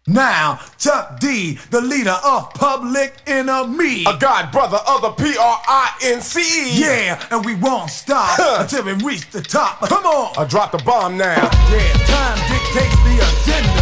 Now, Chuck D, the leader of Public Enemy. A god brother of the PRINC. Yeah, and we won't stop until we reach the top. Come on! I dropped the bomb now. Yeah, time dictates the agenda.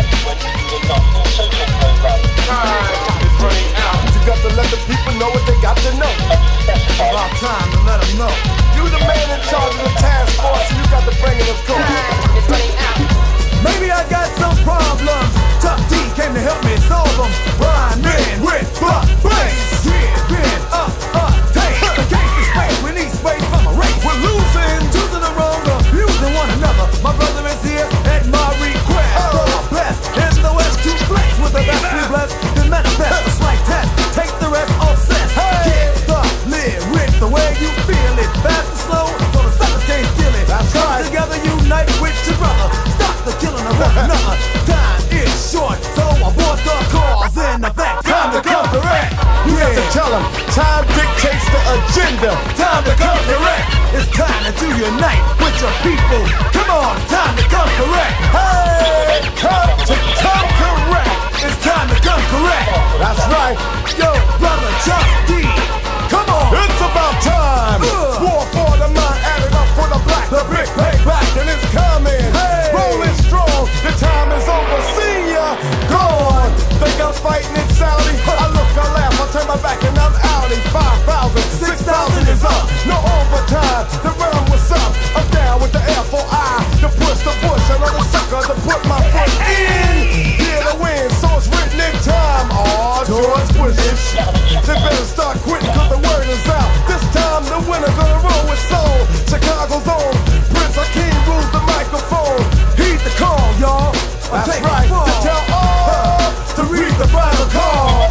Time is running out. You got to let the people know what they got to know. It's about time to let them know. You the man in charge of the task force, and you got to bring it, of course. It's running out. Maybe I got some problems. Chuck D came to help me solve them. Rhyming with the bass. Giving up, take. The case is space. We need space from a race. We're losing, choosing the wrong, abusing one another. My brother is here at my request. The best in the West to flex with the best we bless. Then manifest a slight test. Take the rest obsessed. Get the lyric the way you feel it. Fast or slow, so the suckers can't steal it. Come together, unite with your brother. Stop the killing of one another. Time is short, so abort the cause. In effect, time to come correct. You have to tell them, time dictates the agenda. Time to come correct. It's time to unite with your people. Come on, it's time to come correct. Hey, come to come correct. It's time to come correct. That's right. Yo, brother Chuck D, come on. It's about time. War for the mind, added up for the black. The big payback, and it's coming. Hey. Rolling strong, the time is over. See ya, gone. Think I'm fighting in Saudi? I look, I laugh, I turn my back and I'm outie. 5,000, 6,000 is up. No overtime, the realm was up. I'm down with the F4I to push the bush. Another sucker to put my foot in. Yeah, the win, so it's written in time. Aw, George Bush. They better start quitting cause the word is out. This time the winner gonna roll with soul. Chicago's own Prince Hakeem rules the microphone. Heed the call, y'all. That's right, to tell all to read the Bible call.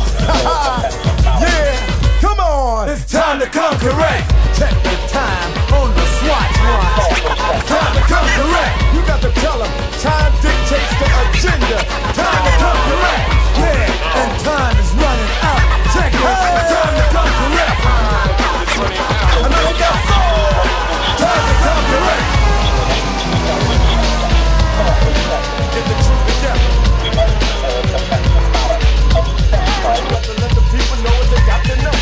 Yeah, come on. It's time to come correct. Check the time on the Swatch watch. It's time to come correct. You got to tell them, time dictates the agenda. Time to come correct. Yeah, and time is running out. Check it. It's time to come correct. I know you got soul. Time to come correct. Get the truth together. You got to let the people know what they got to know.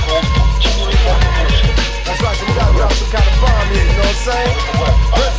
That's right, so we gotta drop some kind of bomb here, you know what I'm saying? Let's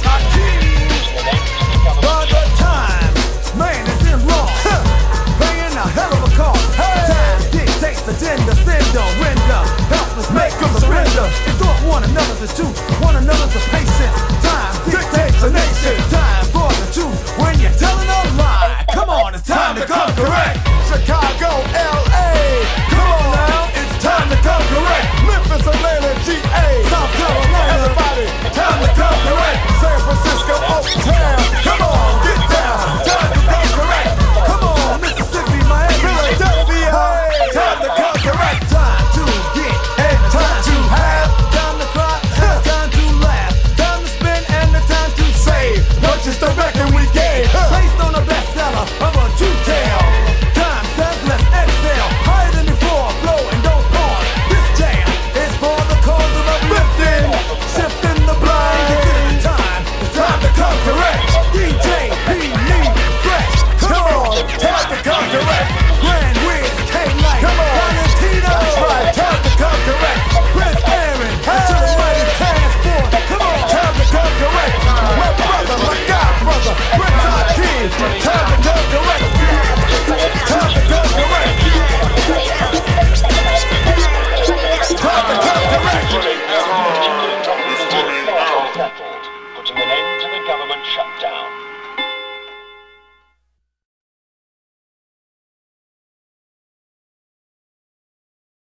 Brother Time, man is in law. Paying a hell of a cost. Time dictates agenda, sender, render. Helpless, make them surrender. Exhort one another to truth, one another to patience. Time dictates a nation. Time for the truth when you're telling a lie. Come on, it's time to come correct. Chicago, LA, Come on now, it's time to come correct. Memphis, Atlanta, GA, South Carolina, everybody, time to come correct. San Francisco, Oaktown, Come on, get down, time to come correct. Come on, Mississippi, Miami, Philadelphia, hey, time to come correct. Time to get and time to have. Time to cry, time to laugh. Time to spend and the time to save. not just the record we gave. Place